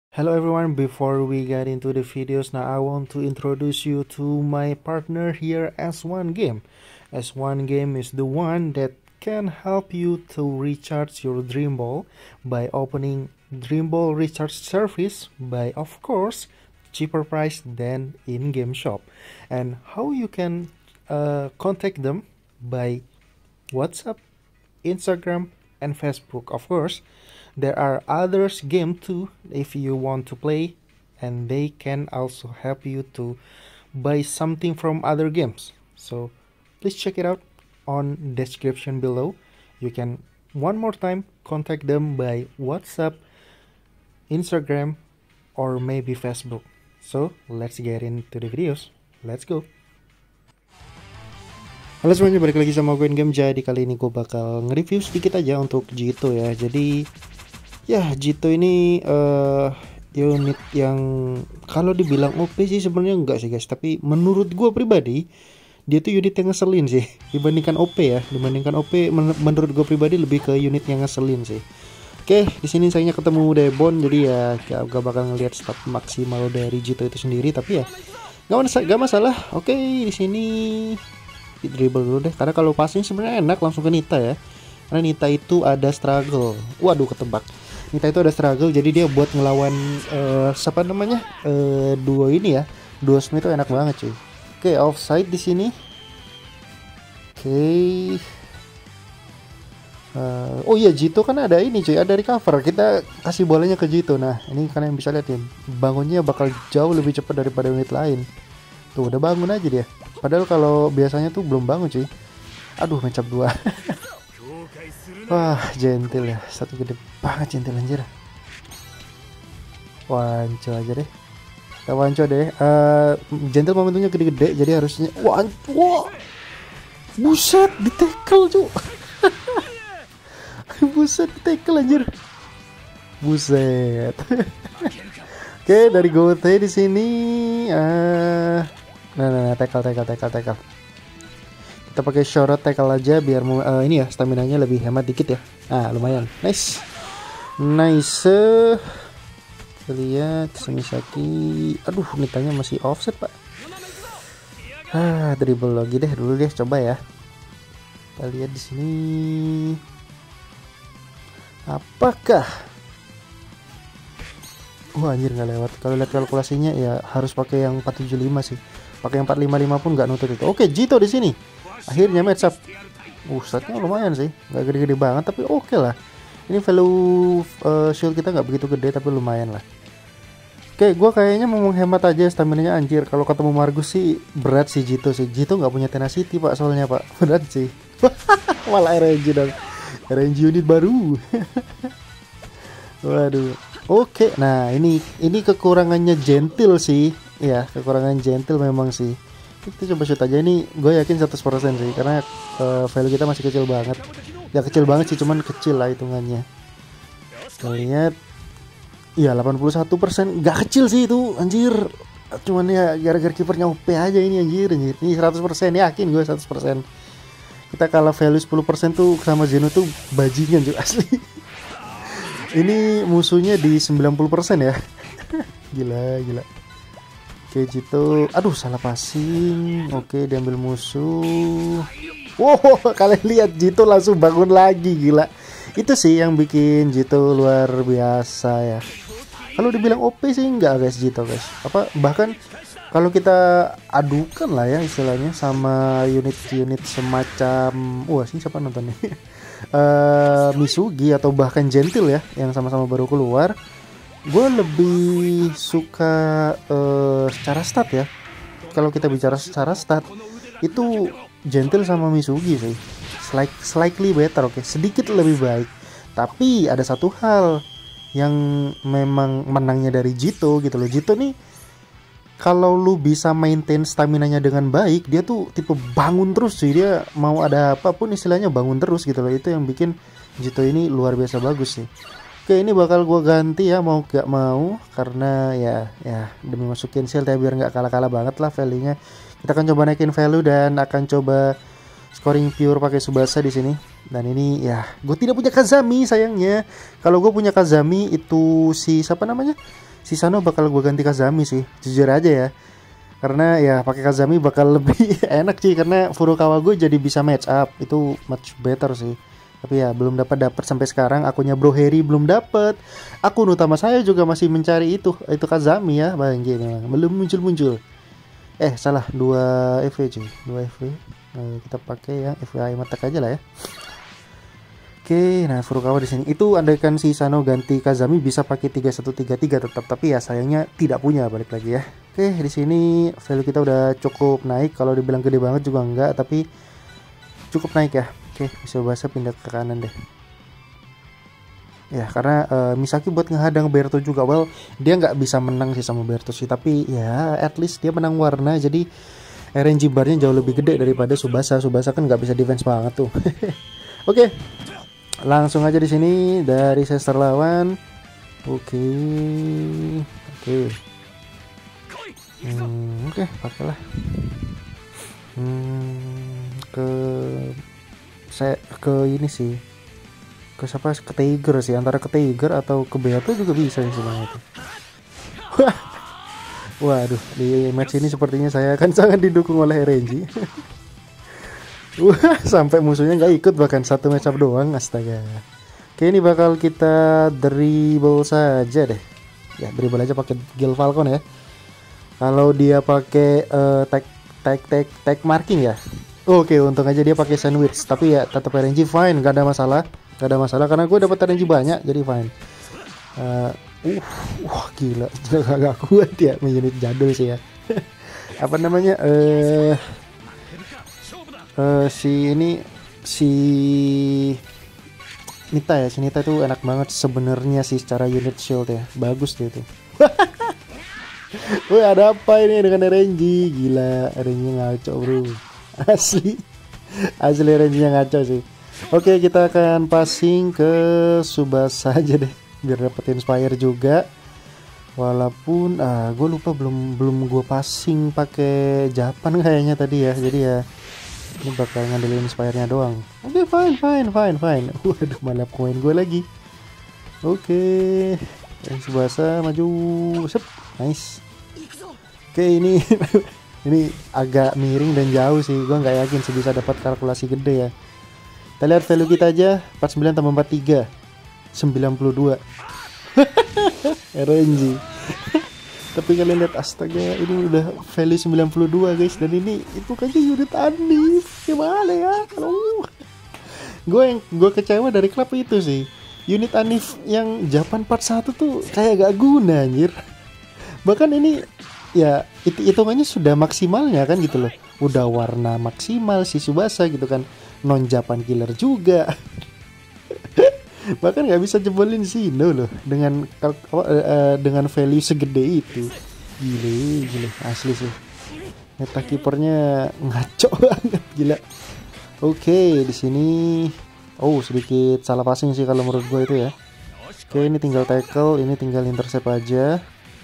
Hello everyone, before we get into the videos, now I want to introduce you to my partner here, S1 Game. S1 Game is the one that can help you to recharge your Dream Ball by opening Dream Ball recharge service by, of course, cheaper price than in-game shop. And how you can contact them by WhatsApp, Instagram, and Facebook, of course. There are others game too if you want to play, and they can also help you to buy something from other games. So please check it out on description below. You can one more time contact them by WhatsApp, Instagram, or maybe Facebook. So let's get into the videos. Let's go. Halo semuanya, balik lagi sama gue Game. Jadi kali ini gue bakal nge-review sedikit aja untuk Jito ya. Jadi ya Jito ini unit yang kalau dibilang OP sih sebenarnya enggak sih guys. Tapi menurut gue pribadi dia tuh unit yang ngeselin sih dibandingkan OP ya. Dibandingkan OP menurut gue pribadi lebih ke unit yang ngeselin sih. Oke, di sini sayangnya ketemu Debon, jadi ya gak bakal ngelihat stat maksimal dari Jito itu sendiri. Tapi ya gak masalah. Oke, di sini di dribble dulu deh, karena kalau passing sebenarnya enak langsung ke Nita ya, karena Nita itu ada struggle. Waduh, ketebak. Nita itu ada struggle, jadi dia buat ngelawan siapa namanya duo ini ya, duo Smith itu enak banget cuy. Oke, offside di sini. Oke. Oh iya, Jito kan ada ini cuy, ada recover. Kita kasih bolanya ke Jito. Nah ini kalian bisa lihat ya, bangunnya bakal jauh lebih cepat daripada unit lain. Tuh udah bangun aja dia. Padahal kalau biasanya tuh belum bangun cuy. Aduh, mencap 2. Wah, gentle ya. Satu gede banget gentle anjir. Wanco aja deh. Kita wanco deh. Gentle momentumnya gede-gede, jadi harusnya wanco. Wah. Buset, di tackle cuy. Buset, di tackle anjir. Buset. Oke, dari Gote di sini Nah, tackle. Kita pakai short tackle aja biar ini ya stamina-nya lebih hemat dikit ya. Nah, lumayan. Nice. Kita lihat Semisaki. Aduh, Nitanya masih offset, Pak. Dribble lagi deh dulu deh, coba ya. Kita lihat di sini. Apakah anjir nggak lewat. Kalau lihat kalkulasinya ya harus pakai yang 475 sih. Pakai yang 455 pun nggak nutut itu. Oke, Jito di sini. Akhirnya match up. Statnya lumayan sih. Nggak gede-gede banget tapi oke lah. Ini value shield kita nggak begitu gede tapi lumayan lah. Oke, gue kayaknya mau menghemat aja stamina-nya anjir. Kalau ketemu Margus sih berat sih Jito sih. Jito nggak punya tenacity Pak soalnya Pak. Berat sih. Malah RNG dong. RNG unit baru. Waduh. Oke, nah ini kekurangannya gentle sih. Ya, kekurangan gentle memang sih. Kita coba shoot aja, ini gue yakin 100% sih, karena value kita masih kecil banget. Ya kecil banget sih, cuman kecil lah hitungannya. Kita lihat. Iya, 81%. Gak kecil sih itu, anjir. Cuman ya gara-gara kipernya OP aja ini anjir. Ini 100%, yakin gue 100%. Kita kalah value 10% tuh sama Zeno tuh bajingan juga asli. Ini musuhnya di 90% ya. Gila. Oke, Jito. Aduh, salah passing. Oke, diambil musuh. Wow, kalian lihat Jito langsung bangun lagi, gila. Itu sih yang bikin Jito luar biasa ya. Kalau dibilang OP sih enggak guys Jito guys. Bahkan kalau kita adukan lah ya istilahnya sama unit-unit semacam sih siapa nonton nih? Misugi atau bahkan Gentle ya yang sama-sama baru keluar, gue lebih suka secara stat ya. Kalau kita bicara secara stat itu Gentle sama Misugi sih slightly better, oke, sedikit lebih baik. Tapi ada satu hal yang memang menangnya dari Jito gitu loh. Jito nih kalau lu bisa maintain stamina-nya dengan baik, dia tuh tipe bangun terus sih. Dia mau ada apapun istilahnya bangun terus gitu loh. Itu yang bikin Jito ini luar biasa bagus sih. Oke, ini bakal gua ganti ya mau gak mau, karena ya demi masukin shield ya biar nggak kalah-kalah banget lah value-nya. Kita akan coba naikin value dan akan coba scoring pure pakai Subasa di sini. Dan ini ya, gue tidak punya Kazami sayangnya. Kalau gue punya Kazami itu si siapa namanya? Si Sano bakal gue ganti Kazami sih, jujur aja ya. Karena ya pakai Kazami bakal lebih enak sih, karena Furukawa gue jadi bisa match up, itu much better sih. Tapi ya belum dapat sampai sekarang. Akunnya Bro Harry belum dapat. Akun utama saya juga masih mencari itu Kazami ya, bang gini belum muncul. Salah, 2 FV cuy, 2 FV. Kita pakai yang FV Matek aja lah ya. Oke, nah Furukawa di sini. Itu andaikan si Sano ganti Kazami bisa pakai 3133 tetap, tapi ya sayangnya tidak punya, balik lagi ya. Oke, di sini value kita udah cukup naik. Kalau dibilang gede banget juga enggak, tapi cukup naik ya. Oke, bisa bahasa pindah ke kanan deh. Ya, karena Misaki buat ngehadang Berto juga. Well, dia nggak bisa menang sih sama Berto sih, tapi ya at least dia menang warna. Jadi RNG barnya jauh lebih gede daripada Tsubasa. Tsubasa kan nggak bisa defense banget tuh. Oke. Langsung aja di sini dari sester lawan. Oke, pakailah. Ke ini sih. Ke siapa? Ke Tiger sih, antara ke Tiger atau ke Beato juga bisa sih sebenarnya itu. Waduh, di match ini sepertinya saya akan sangat didukung oleh RNG. Wah, sampai musuhnya nggak ikut bahkan satu match up doang, astaga. Oke, ini bakal kita dribble saja deh. Ya, dribble aja pakai Gil Falcon ya. Kalau dia pakai tag marking ya. Oke, untung aja dia pakai sandwich. Tapi ya tetap RNG fine, nggak ada masalah. Nggak ada masalah karena gue dapat RNG banyak, jadi fine. Wah gila, agak kuat ya, unit jadul sih ya. Apa namanya? Si Nita ya, si Nita tuh enak banget sebenarnya sih secara unit shield ya, bagus dia tuh. Woi, ada apa ini dengan RNG? Gila, RNG ngaco bro, asli RNG nya ngaco sih. Oke, kita akan passing ke Tsubasa aja deh, biar dapet inspire juga. Walaupun gue lupa belum gue passing pakai Japan kayaknya tadi ya, jadi ya ini bakal ngandelin inspire-nya doang. Oke, fine. Waduh, malah koin gue lagi. Oke, Tsubasa maju, sep, nice. Oke, ini ini agak miring dan jauh sih. Gue nggak yakin sih bisa dapat kalkulasi gede ya. Kita lihat value kita aja, 49 tambah 43, 92. RNG. Tapi kalian lihat, astaga, ini udah value 92 guys, dan ini itu kayaknya unit Anif. Gimana ya? Gue kecewa dari klub itu sih. Unit Anif yang Japan Part 1 tuh kayak gak guna anjir. Bahkan ini ya hitungannya sudah maksimalnya kan gitu loh. Udah warna maksimal si Tsubasa gitu kan. Non Japan killer juga. Bahkan nggak bisa jebolin Sino loh dengan value segede itu. Gile asli sih. Meta kipernya ngaco banget, gila. Oke, di sini sedikit salah passing sih kalau menurut gue itu ya. Oke, ini tinggal tackle, ini tinggal intercept aja.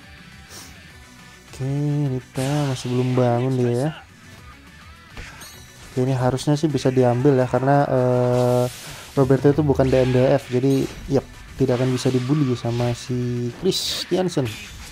Oke, Nita masih belum bangun dia ya. Oke, ini harusnya sih bisa diambil ya, karena Roberto itu bukan DMDF, jadi yap, tidak akan bisa dibully sama si Christiansen.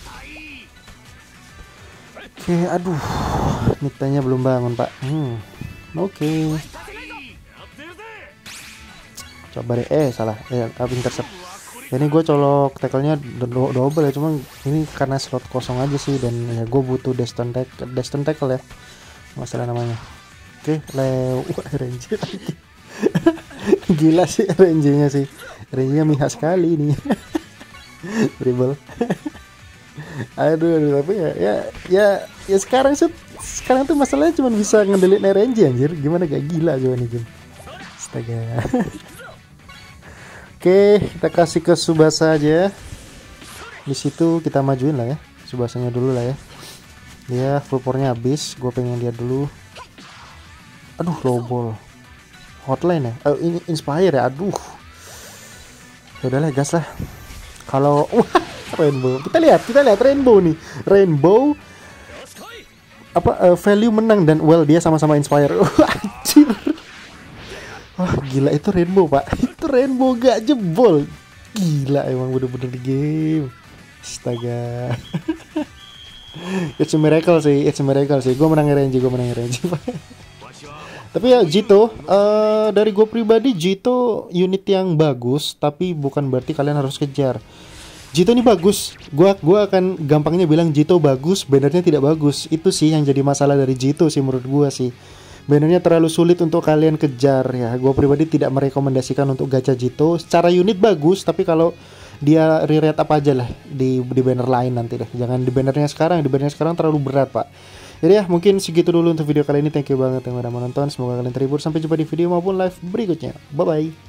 Oke, aduh, Nitanya belum bangun pak. Oke. Coba deh, salah, intercept. Ini gue colok tackle-nya double ya, cuma ini karena slot kosong aja sih, dan ya gue butuh destined tackle ya, masalah namanya. Oke, RNG lagi. Gila sih RNG-nya sih. RNG-nya mihak sekali ini. Dribble. Aduh, tapi ya sekarang tuh masalahnya cuma bisa ngedelete RNG anjir. Gimana gak gila gue nih game. Astaga. Oke, kita kasih ke Tsubasa aja. Di situ kita majuin lah ya. Tsubasanya dulu lah ya. Dia full power-nya habis. Gue pengen lihat dulu. Aduh, low ball. Hotline ya. Ini inspire ya. Aduh. Ya udahlah, gas lah. Kalau Rainbow. Kita lihat Rainbow nih. Rainbow value menang dan dia sama-sama inspire. Anjir. Wah, gila itu Rainbow, Pak. Itu Rainbow gak jebol. Gila emang bener-bener di game. Astaga. It's a miracle sih, it's a miracle sih. Gue menang RNG, gue menang RNG. Tapi ya Jito, dari gue pribadi Jito unit yang bagus, tapi bukan berarti kalian harus kejar. Jito ini bagus, gua akan gampangnya bilang Jito bagus, bannernya tidak bagus. Itu sih yang jadi masalah dari Jito sih menurut gua sih. Bannernya terlalu sulit untuk kalian kejar ya. Gua pribadi tidak merekomendasikan untuk gacha Jito. Secara unit bagus, tapi kalau dia re-rate apa aja lah di banner lain nanti deh. Jangan di bannernya sekarang, di bannernya sekarang terlalu berat pak. Jadi ya mungkin segitu dulu untuk video kali ini. Thank you banget yang udah menonton. Semoga kalian terhibur. Sampai jumpa di video maupun live berikutnya. Bye bye.